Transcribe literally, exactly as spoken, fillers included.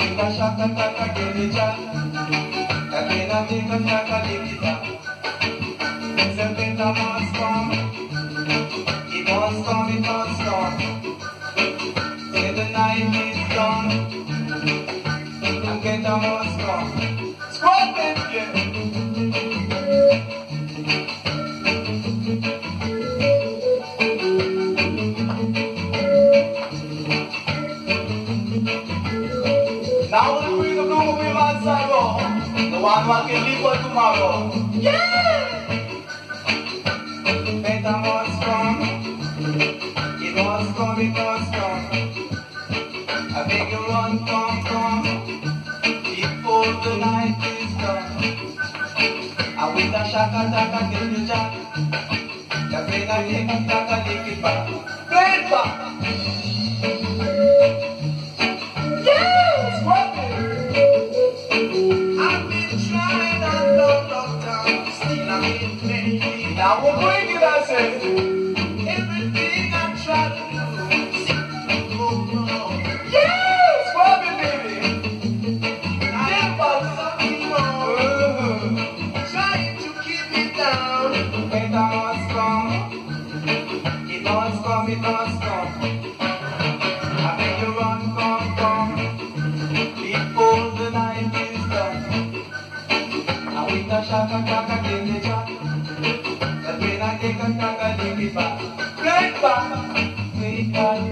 with a shaka taka get it jack. Again I take a taka lick it up. The better must come. It must come, it must come. Till the night is done. And get a must come. Squad it, yeah. Now the freedom of the women's sorrow, the one who can live for tomorrow. Yeah! Better must come, it must come, it must come. I beg you run, come, come, before the night is done. And with a shaka taka till you jack, the pain I take a taka lick it back. Play it back! Now we're going to that say everything I try to do, yes, Bobby baby. I'm trying to keep it down. It must come, it must come, it must come. I beg you run, come, come, before the night is done. And with a shaka taka till the jack. When I take a taka, lick it back, play it back, play it back.